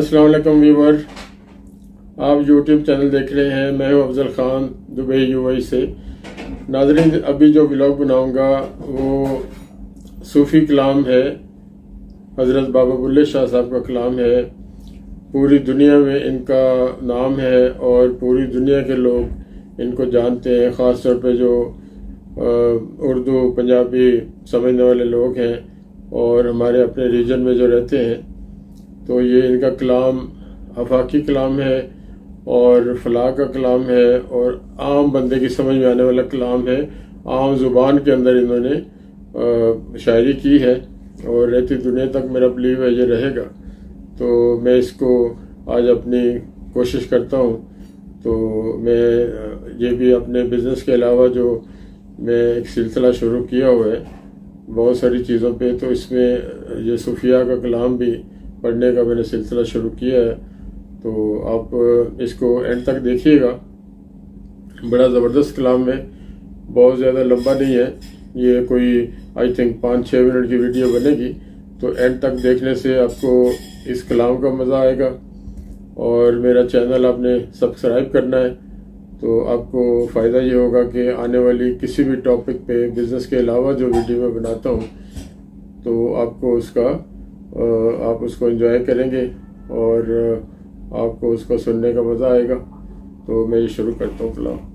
अस्सलाम वालेकुम व्यूवर, आप यूट्यूब चैनल देख रहे हैं। मैं हूं अफजल ख़ान, दुबई यूएई से। नाज़रीन, अभी जो व्लॉग बनाऊंगा वो सूफ़ी कलाम है, हज़रत बाबा बुल्ले शाह साहब का कलाम है। पूरी दुनिया में इनका नाम है और पूरी दुनिया के लोग इनको जानते हैं, ख़ास तौर पे जो उर्दू पंजाबी समझने वाले लोग हैं और हमारे अपने रीजन में जो रहते हैं। तो ये इनका कलाम आफाकी कलाम है और फलाह का कलाम है और आम बंदे की समझ में आने वाला कलाम है। आम ज़ुबान के अंदर इन्होंने शायरी की है और रहती दुनिया तक मेरा बिलीव है ये रहेगा। तो मैं इसको आज अपनी कोशिश करता हूँ। तो मैं ये भी अपने बिज़नेस के अलावा जो मैं एक सिलसिला शुरू किया हुआ है बहुत सारी चीज़ों पे, तो इसमें ये सूफिया का कलाम भी पढ़ने का मैंने सिलसिला शुरू किया है। तो आप इसको एंड तक देखिएगा। बड़ा ज़बरदस्त कलाम है, बहुत ज़्यादा लंबा नहीं है, ये कोई आई थिंक 5-6 मिनट की वीडियो बनेगी। तो एंड तक देखने से आपको इस कलाम का मज़ा आएगा। और मेरा चैनल आपने सब्सक्राइब करना है, तो आपको फ़ायदा ये होगा कि आने वाली किसी भी टॉपिक पे बिज़नेस के अलावा जो वीडियो मैं बनाता हूँ तो आपको उसका आप उसको एंजॉय करेंगे और आपको उसको सुनने का मज़ा आएगा। तो मैं ये शुरू करता हूँ कलाम।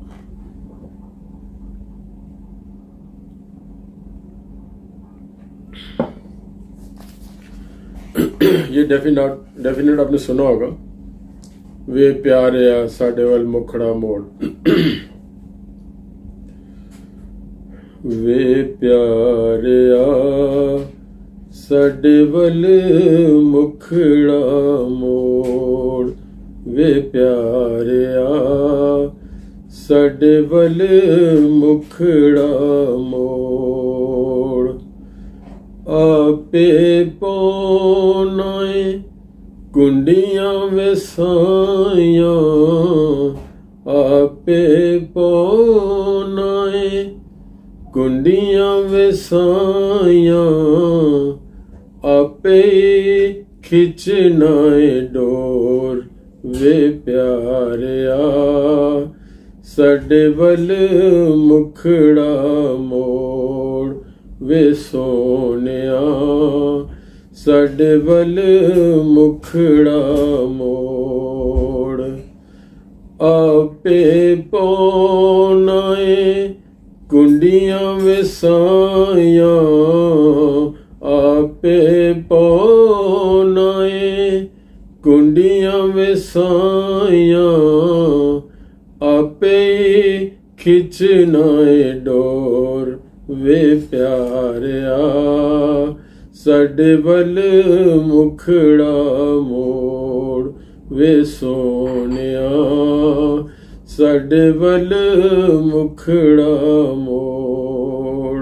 ये डेफिनेट आपने सुना होगा। वे प्यारे आ साडे वल मुखड़ा मोड़, वे प्यारे आ साडे वल मुखड़ा मोड़, वे प्यारे आ साडे वल मुखड़ा मोड़। आपे पौनाए कुंडियां वसाइयां, आपे पौनाए कुंडियां वसाइयां, आपे खिंचनाए डोर, वे प्यारिया साडे वल मुखड़ा मोड़, वे सोनिया साडे वल मुखड़ा मोड़। आपे पौनाए कुंडियां वसाइयां, आपे पौनाए कुंडियां वसाइयां, आपे खिंचनाए डोर, वे प्यारिया साडे वल मुखड़ा मोड़, वे सोनिया साडे वल मुखड़ा मोड़।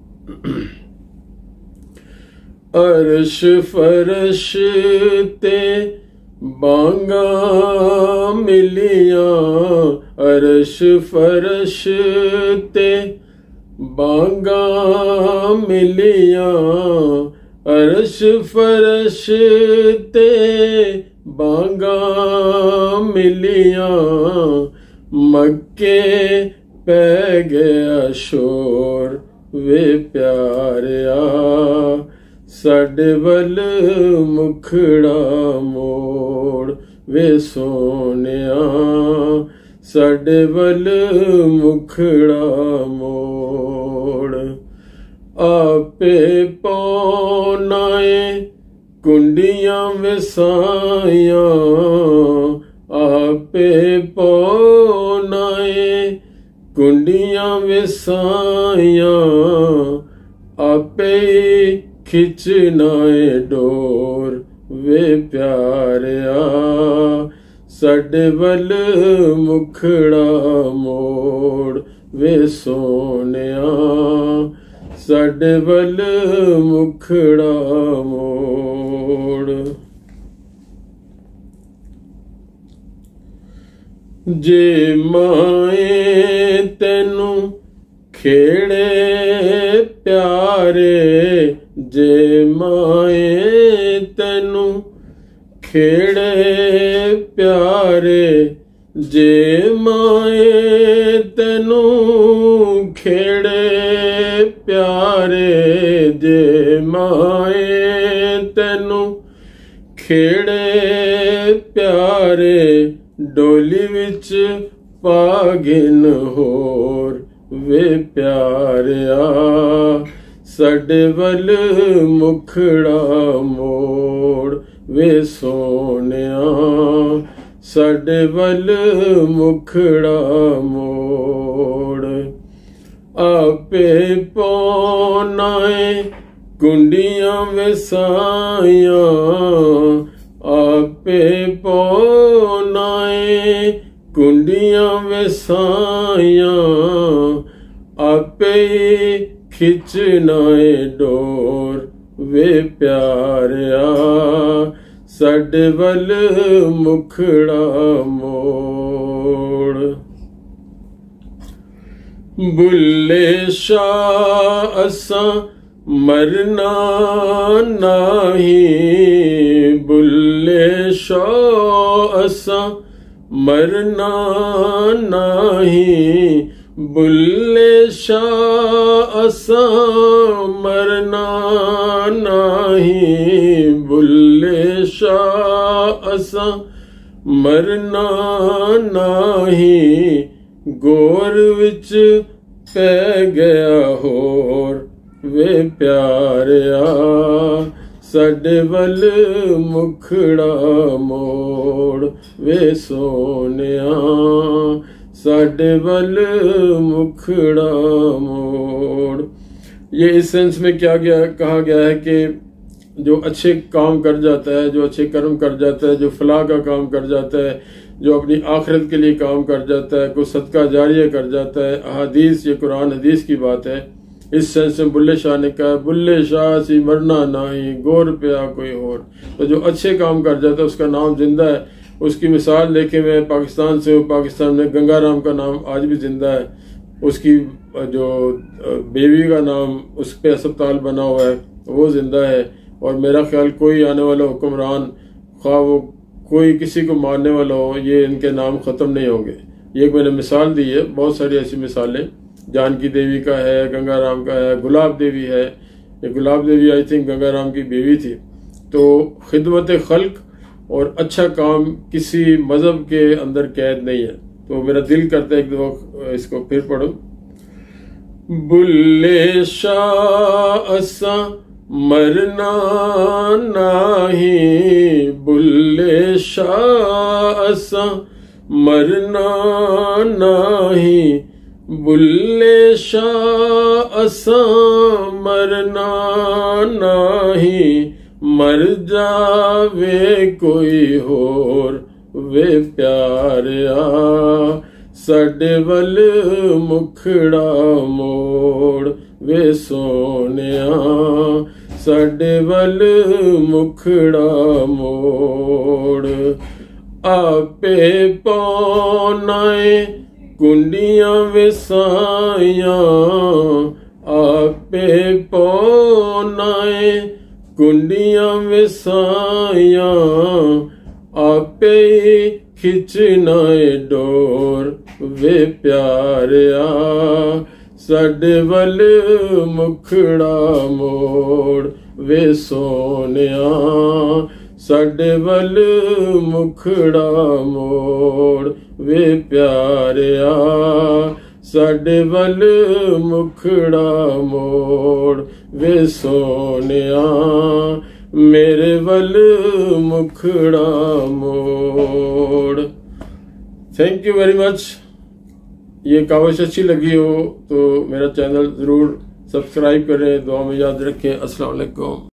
अर्श फरश ते बांगा मिलियां, अर्श फरश ते बांगा मिलियां, अर्श फरश ते बांगा मिलियां, मक्के पै गया शोर, वे प्यारिया साडे वल मुखड़ा मोड़, वे सोनिया साडे वल मुखड़ा मोड़। आपे पौनाए कुंडियां वसाइयां, आपे पौनाए कुंडियां वसाइयां, आपे खिंचनाए डोर, वे प्यारिया साडे वल मुखड़ा मोड़, वे सोनिया साडे वल मुखड़ा मोड़। जे माए तेनू खेड़े प्यारे, जे माए तेनू खेड़े प्यारे जे माए तेनू खेड़े प्यारे जे माए तेनू खेड़े प्यारे डोली विच पागिन होर वे प्यारिया साडे वल मुखड़ा मोड़ वे सोनिया साडे वल मुखड़ा मोड़ आपे पौनाए कुंडियां वसाइया आपे पौनाए कुंडियां वसाइया आपे खिचनाए डोर वे प्यारिया साडे वल मुखड़ा मोड़ बुल्ले शाह असा मरना नाही बुल्ले शाह असा मरना नाही बुल्ले शाह असा मरना नाही बुल्ले शाह असा मरना नाही गोर विच पै गया होर वे प्यारिया साडे वल मुखड़ा मोड़ वे सोनिया साडे वल मुखड़ा मोड़। ये इस सेंस में क्या कहा गया है कि जो अच्छे काम कर जाता है, जो अच्छे कर्म कर जाता है, जो फलाह का काम कर जाता है, जो अपनी आखिरत के लिए काम कर जाता है, कोई सदका जारिया कर जाता है, अहादीस ये कुरान हदीस की बात है। इस सेंस में बुल्ले शाह ने कहा बुल्ले शाह सी मरना नहीं गोर प्या कोई और। तो जो अच्छे काम कर जाता है उसका नाम जिंदा है। उसकी मिसाल लेके मैं पाकिस्तान से हूँ, पाकिस्तान में गंगाराम का नाम आज भी जिंदा है। उसकी जो बेबी का नाम उस पर अस्पताल बना हुआ है वो जिंदा है। और मेरा ख्याल कोई आने वाला हुक्मरान ख्वाह वो कोई किसी को मारने वाला हो, ये इनके नाम खत्म नहीं होंगे। ये एक मैंने मिसाल दी है, बहुत सारी ऐसी मिसालें जानकी देवी का है, गंगाराम का है, गुलाब देवी है। ये गुलाब देवी आई थिंक गंगाराम की बीवी थी। तो खिदमत खल्क और अच्छा काम किसी मजहब के अंदर कैद नहीं है। तो मेरा दिल करता है एक दो इसको फिर पढ़ो। बुल्ले शाह असा मरना नाही बुल्ले शाह असा मरना नाही बुल्ले शाह असा मरना नाही मर जावे कोई होर वे प्यारिया साडे वल मुखड़ा मोड़ वे सोनिया साडे वल मुखड़ा मोड़। आपे पौनाए कुंडियां वसाइया आपे पौनाए कुंडियां वसाइया आपे खिचनाए डोर वे प्यारिया साडे वल मुखड़ा मोड़ वे सोनिया साडे वल मुखड़ा मोड़ वे प्यारिया साडे वल मुखड़ा मोड़ वे सोनिया मेरे वल मुखड़ा मोड़। Thank you very much. ये कावश अच्छी लगी हो तो मेरा चैनल जरूर सब्सक्राइब करें। दुआ में याद रखें। अस्सलाम वालेकुम।